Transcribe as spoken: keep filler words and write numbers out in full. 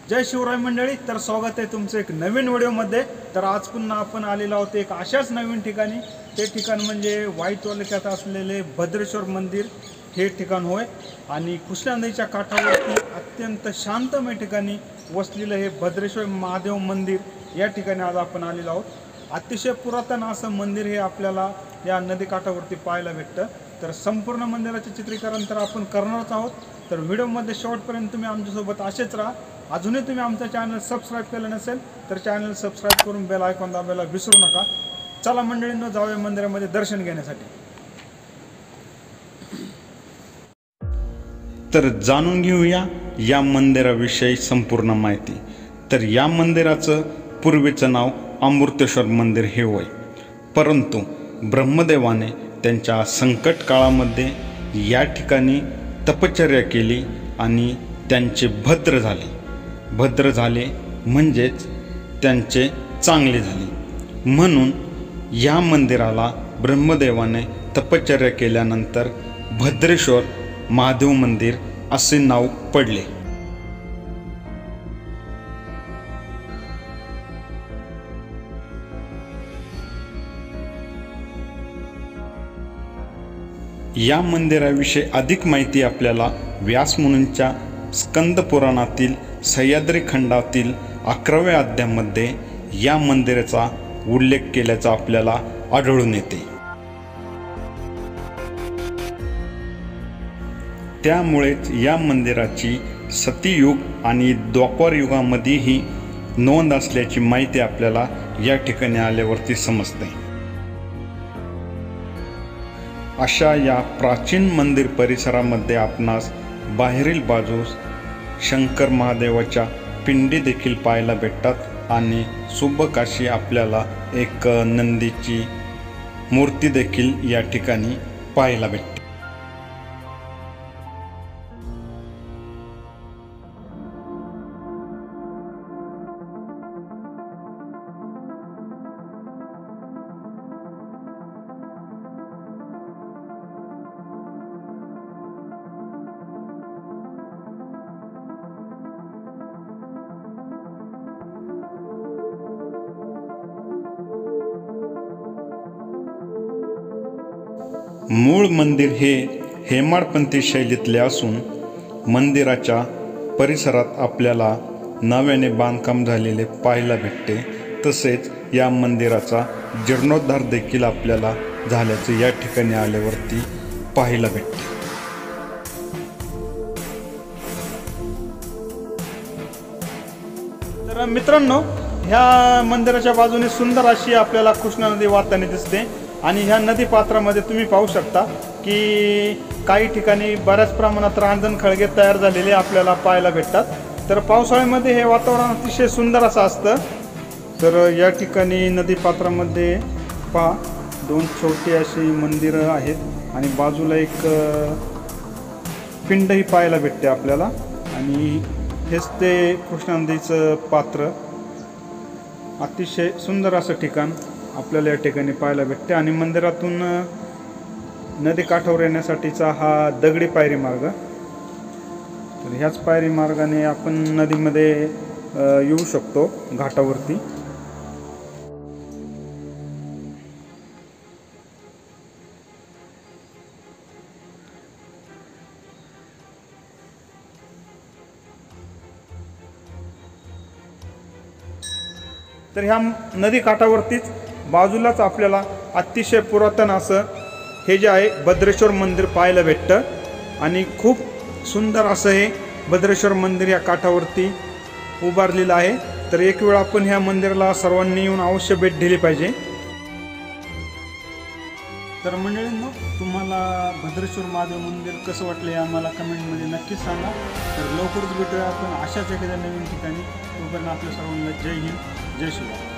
जय शिवराय मंडळी। तर स्वागत आहे तुमचं एक नवीन व्हिडिओमध्ये। तर आज पुन्हा आपण आलेलो आहोत एक अशाच नवीन ठिकाणी। ते ठिकाण म्हणजे वाई तालुक्यात असलेले भद्रेश्वर मंदिर हे ठिकाण होय। आणि कृष्णा नदीच्या काठावरती अत्यंत शांतमय ठिकाणी वसलेलं हे भद्रेश्वर महादेव मंदिर या ठिकाणी आज आपण आलेलो आहोत। अतिशय पुरातन असं मंदिर हे आपल्याला या नदीकाठावरती पाहायला भेटतं। तर संपूर्ण मंदिराचे चित्रीकरण तर आपण करणारच आहोत। तर व्हिडिओमध्ये शेवटपर्यंत तुम्ही आमच्यासोबत असेच राहा। अजूनही तुम्ही आमचं चॅनल सबस्क्राईब केलं नसेल तर चॅनल सबस्क्राईब करून बेल आयकॉन दाबायला विसरू नका। चला मंडळींनो, जाऊया मंदिरामध्ये दर्शन घेण्यासाठी। तर जाणून घेऊया या मंदिराविषयी संपूर्ण माहिती। तर या मंदिराचं पूर्वीचं नाव अमृतेश्वर मंदिर हे होय, परंतु ब्रह्मदेवाने त्यांच्या संकट काळामध्ये या ठिकाणी तपश्चर्या केली आणि त्यांचे भद्र झाले। भद्र झाले म्हणजेच त्यांचे चांगले झाले, म्हणून या मंदिराला ब्रह्मदेवाने तपश्चर्या केल्यानंतर भद्रेश्वर महादेव मंदिर असे नाव पडले। या मंदिराविषयी अधिक माहिती आपल्याला व्यासमुनींच्या स्कंद पुराणातील सह्याद्री खंडातील अकराव्या अध्यायामध्ये या मंदिराचा उल्लेख केल्याचा आपल्याला आढळून येते। त्यामुळेच या मंदिराची सतीयुग आणि द्वापर युगामध्येही नोंद असल्याची माहिती आपल्याला या ठिकाणी आल्यावरती समजते। अशा या प्राचीन मंदिर परिसरामध्ये आपणास बाहेरील बाजूस शंकर महादेवाच्या पिंडी देखील पाहायला भेटतात आणि सुबकाशी आपल्याला एक नंदीची मूर्ती देखील या ठिकाणी पाहायला भेटते। मूळ मंदिर हे हेमाडपंथी शैलीतले असून मंदिराच्या परिसरात आपल्याला नव्याने बांधकाम झालेले पाहायला भेटते। तसेच या मंदिराचा जीर्णोद्धार देखील आपल्याला झाल्याचे या ठिकाणी आल्यावरती पाहायला भेटते। तर मित्रांनो, ह्या मंदिराच्या बाजूने सुंदर अशी आपल्याला कृष्णा नदी वाहताना दिसते आणि ह्या नदी पात्रामध्ये तुम्ही पाहू शकता की काही ठिकाणी बऱ्याच प्रमाणात रांजण खळगे तयार झालेले आपल्याला पाहायला भेटतात। तर पावसाळ्यामध्ये हे वातावरण अतिशय सुंदर असं असतं। तर या ठिकाणी नदी पात्रामध्ये पहा दोन छोटी अशी मंदिरं आहेत आणि बाजूला एक पिंडही पाहायला भेटते आपल्याला। आणि हेच ते कृष्णा नदीचं पात्र, अतिशय सुंदर असं ठिकाण आपल्याला या ठिकाणी पाहायला भेटते। आणि मंदिरातून नदी काठावर येण्यासाठीचा हा दगडी पायरी मार्ग, तर ह्याच पायरी मार्गाने आपण नदीमध्ये येऊ शकतो घाटावरती। तर ह्या नदी काठावरतीच बाजूलाच आपल्याला अतिशय पुरातन असं हे जे आहे भद्रेश्वर मंदिर पाहायला भेटतं। आणि खूप सुंदर असं हे भद्रेश्वर मंदिर या काठावरती उभारलेलं आहे। तर एक वेळ आपण ह्या मंदिराला सर्वांनी येऊन अवश्य भेट दिली पाहिजे। तर मंडळींनो, तुम्हाला भद्रेश्वर महादेव मंदिर कसं वाटलं हे आम्हाला कमेंटमध्ये नक्कीच सांगा। तर लवकरच भेटूया आपण अशाच एखाद्या नवीन ठिकाणी। तोपर्यंत आपल्या सर्वांना जय हिंद, जय शिवराय।